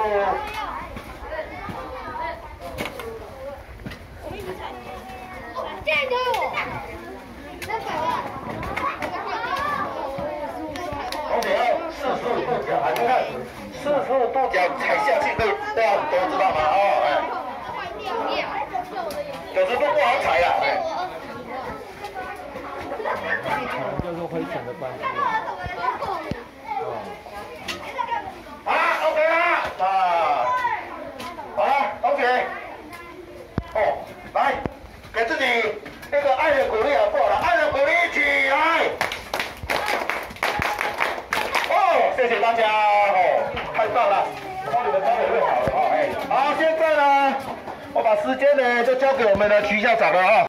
同学要45度角，你看45度角踩下去都要很多，知道吗？哦，哎，90度不好踩呀，哎。 就是灰尘的关系。 好了 ，OK 啦，好了，同学，哦，来，给自己一个爱的鼓励，好不好了？爱的鼓励，起来！哦，谢谢大家，哦，太棒了，帮你们招也会好了，哦，哎，好，现在呢，我把时间呢就交给我们的徐校长了啊。